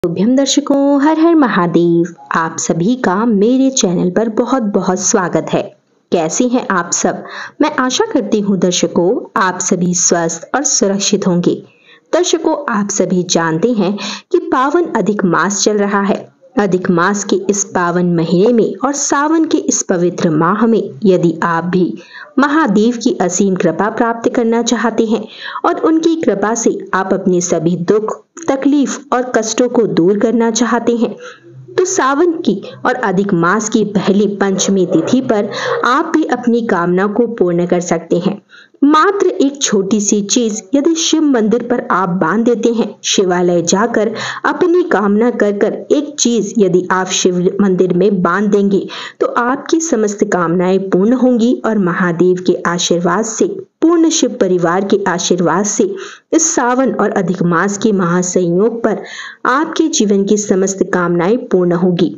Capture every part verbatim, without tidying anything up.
शुभम दर्शकों, हर हर महादेव। आप सभी का मेरे चैनल पर बहुत बहुत स्वागत है। कैसे हैं आप सब? मैं आशा करती हूँ दर्शकों आप सभी स्वस्थ और सुरक्षित होंगे। दर्शकों, आप सभी जानते हैं कि पावन अधिक मास चल रहा है। अधिक मास के इस पावन महीने में और सावन के इस पवित्र माह में यदि आप भी महादेव की असीम कृपा प्राप्त करना चाहते हैं और उनकी कृपा से आप अपने सभी दुख, तकलीफ और कष्टों को दूर करना चाहते हैं, तो सावन की और अधिक मास की पहली पंचमी तिथि पर आप भी अपनी कामना को पूर्ण कर सकते हैं। मात्र एक छोटी सी चीज यदि शिव मंदिर पर आप बांध देते हैं, शिवालय जाकर अपनी कामना कर कर एक चीज यदि आप शिव मंदिर में बांध देंगे तो आपकी समस्त कामनाएं पूर्ण होंगी और महादेव के आशीर्वाद से, पूर्ण शिव परिवार के आशीर्वाद से इस सावन और अधिक मास के महासंयोग पर आपके जीवन की समस्त कामनाएं पूर्ण होगी।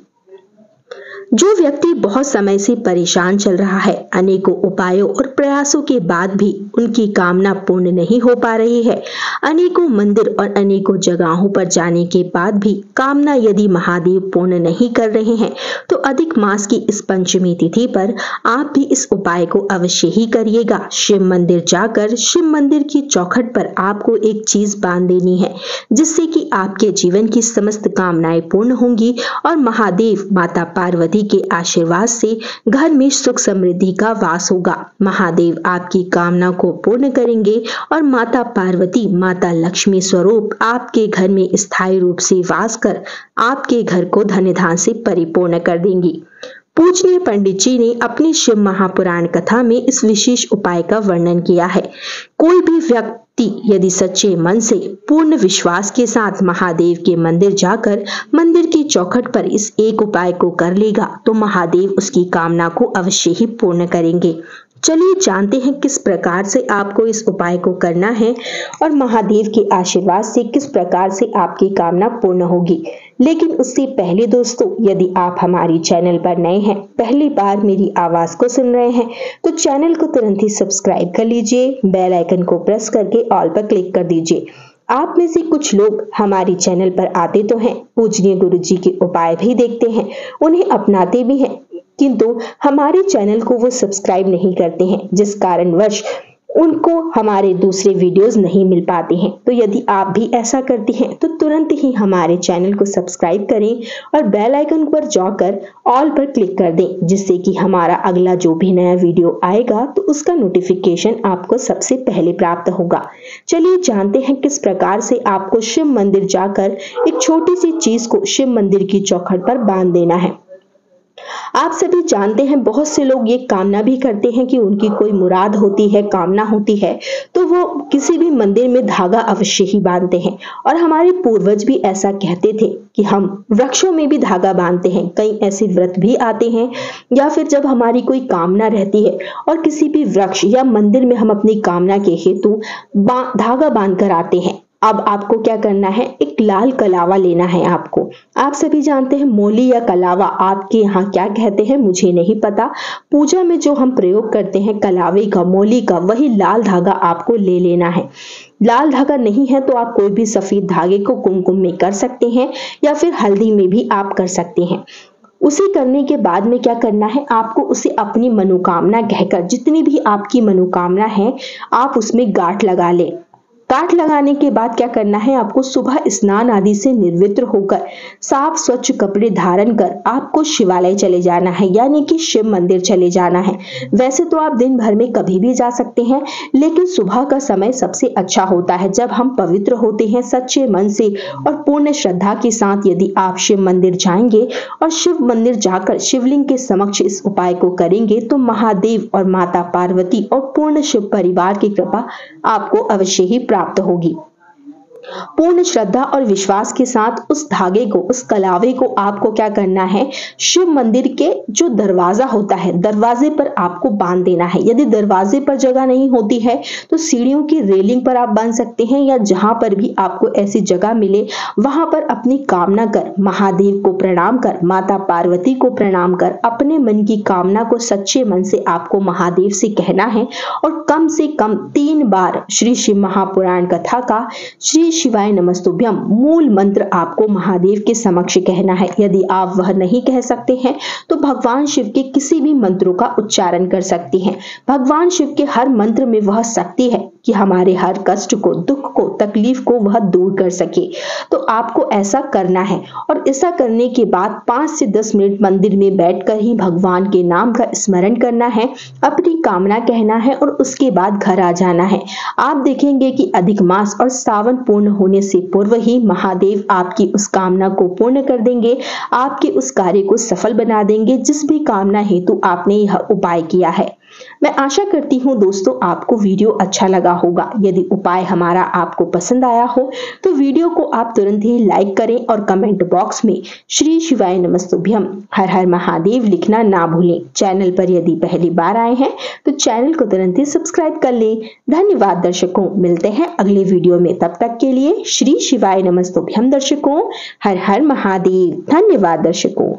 जो व्यक्ति बहुत समय से परेशान चल रहा है, अनेकों उपायों और प्रयासों के बाद भी उनकी कामना पूर्ण नहीं हो पा रही है, अनेकों मंदिर और अनेकों जगहों पर जाने के बाद भी कामना यदि महादेव पूर्ण नहीं कर रहे हैं, तो अधिक मास की इस पंचमी तिथि पर आप भी इस उपाय को अवश्य ही करिएगा। शिव मंदिर जाकर शिव मंदिर की चौखट पर आपको एक चीज बांध देनी है, जिससे कि आपके जीवन की समस्त कामनाएं पूर्ण होंगी और महादेव माता पार्वती के आशीर्वाद से घर में सुख समृद्धि का वास होगा। महादेव आपकी कामना को पूर्ण करेंगे और माता पार्वती, माता लक्ष्मी स्वरूप आपके घर में स्थायी रूप से वास कर आपके घर को धन धान से परिपूर्ण कर देंगी। पूजनीय पंडित जी ने अपनी शिव महापुराण कथा में इस विशेष उपाय का वर्णन किया है। कोई भी व्यक्ति यदि सच्चे मन से, पूर्ण विश्वास के साथ महादेव के मंदिर जाकर मंदिर की चौखट पर इस एक उपाय को कर लेगा तो महादेव उसकी कामना को अवश्य ही पूर्ण करेंगे। चलिए जानते हैं किस प्रकार से आपको इस उपाय को करना है और महादेव के आशीर्वाद से किस प्रकार से आपकी कामना पूर्ण होगी। लेकिन उससे पहले दोस्तों, यदि आप हमारी चैनल पर नए हैं, पहली बार मेरी आवाज को सुन रहे हैं, तो चैनल को तुरंत ही सब्सक्राइब कर लीजिए, बेल आइकन को प्रेस करके ऑल पर क्लिक कर दीजिए। आप में से कुछ लोग हमारी चैनल पर आते तो हैं, पूजनीय गुरु जी के उपाय भी देखते हैं, उन्हें अपनाते भी हैं, किंतु हमारे चैनल को वो सब्सक्राइब नहीं करते हैं, जिस कारणवश उनको हमारे दूसरे वीडियोस नहीं मिल पाते हैं। तो यदि आप भी ऐसा करते हैं तो तुरंत ही हमारे चैनल को सब्सक्राइब करें और बेल आइकन पर जाकर ऑल पर क्लिक कर दें, जिससे कि हमारा अगला जो भी नया वीडियो आएगा तो उसका नोटिफिकेशन आपको सबसे पहले प्राप्त होगा। चलिए जानते हैं किस प्रकार से आपको शिव मंदिर जाकर एक छोटी सी चीज को शिव मंदिर की चौखट पर बांध देना है। आप सभी जानते हैं बहुत से लोग ये कामना भी करते हैं कि उनकी कोई मुराद होती है, कामना होती है, तो वो किसी भी मंदिर में धागा अवश्य ही बांधते हैं। और हमारे पूर्वज भी ऐसा कहते थे कि हम वृक्षों में भी धागा बांधते हैं। कई ऐसे व्रत भी आते हैं या फिर जब हमारी कोई कामना रहती है और किसी भी वृक्ष या मंदिर में हम अपनी कामना के हेतु धागा बांध कर आते हैं। अब आपको क्या करना है, एक लाल कलावा लेना है आपको। आप सभी जानते हैं मोली या कलावा आपके यहाँ क्या कहते हैं मुझे नहीं पता। पूजा में जो हम प्रयोग करते हैं कलावे का, मोली का, वही लाल धागा आपको ले लेना है। लाल धागा नहीं है तो आप कोई भी सफेद धागे को कुमकुम में कर सकते हैं या फिर हल्दी में भी आप कर सकते हैं। उसे करने के बाद में क्या करना है, आपको उसे अपनी मनोकामना कहकर, जितनी भी आपकी मनोकामना है, आप उसमें गांठ लगा ले। गांठ लगाने के बाद क्या करना है, आपको सुबह स्नान आदि से निर्वित्र होकर साफ स्वच्छ कपड़े धारण कर आपको शिवालय चले जाना है, यानी कि शिव मंदिर चले जाना है। वैसे तो आप दिन भर में कभी भी जा सकते हैं, लेकिन सुबह का समय सबसे अच्छा होता है जब हम पवित्र होते हैं, सच्चे मन से और पूर्ण श्रद्धा के साथ। यदि आप शिव मंदिर जाएंगे और शिव मंदिर जाकर शिवलिंग के समक्ष इस उपाय को करेंगे तो महादेव और माता पार्वती और पूर्ण शिव परिवार की कृपा आपको अवश्य ही प्राप्त होगी। पूर्ण श्रद्धा और विश्वास के साथ उस धागे को, उस कलावे को आपको क्या करना है, शिव मंदिर के जो दरवाजा होता है, दरवाजे पर आपको बांध देना है। यदि दरवाजे पर जगह नहीं होती है तो सीढ़ियों की रेलिंग पर आप बांध सकते हैं, या जहां पर भी आपको ऐसी जगह मिले वहां पर अपनी कामना कर, महादेव को प्रणाम कर, माता पार्वती को प्रणाम कर, अपने मन की कामना को सच्चे मन से आपको महादेव से कहना है और कम से कम तीन बार श्री शिव महापुराण कथा का, श्री शिवाय नमस्तुभ्यम मूल मंत्र आपको महादेव के समक्ष कहना है। यदि आप वह नहीं कह सकते हैं तो भगवान शिव के किसी भी मंत्रों का उच्चारण कर सकते हैं। भगवान शिव के हर मंत्र में वह शक्ति है कि हमारे हर कष्ट को, दुख को, तकलीफ को वह दूर कर सके। तो आपको ऐसा करना है और ऐसा करने के बाद पाँच से दस मिनट मंदिर में बैठकर ही भगवान के नाम का स्मरण करना है, अपनी कामना कहना है और उसके बाद घर आ जाना है। आप देखेंगे कि अधिक मास और सावन पूर्ण होने से पूर्व ही महादेव आपकी उस कामना को पूर्ण कर देंगे, आपके उस कार्य को सफल बना देंगे जिस भी कामना हेतु आपने यह उपाय किया है। मैं आशा करती हूँ दोस्तों आपको वीडियो अच्छा लगा होगा। यदि उपाय हमारा आपको पसंद आया हो तो वीडियो को आप तुरंत ही लाइक करें और कमेंट बॉक्स में श्री शिवाय नमस्तुभ्यम हर हर महादेव लिखना ना भूलें। चैनल पर यदि पहली बार आए हैं तो चैनल को तुरंत ही सब्सक्राइब कर लें। धन्यवाद दर्शकों, मिलते हैं अगले वीडियो में, तब तक के लिए श्री शिवाय नमस्तुभ्यम दर्शकों, हर हर महादेव। धन्यवाद दर्शकों।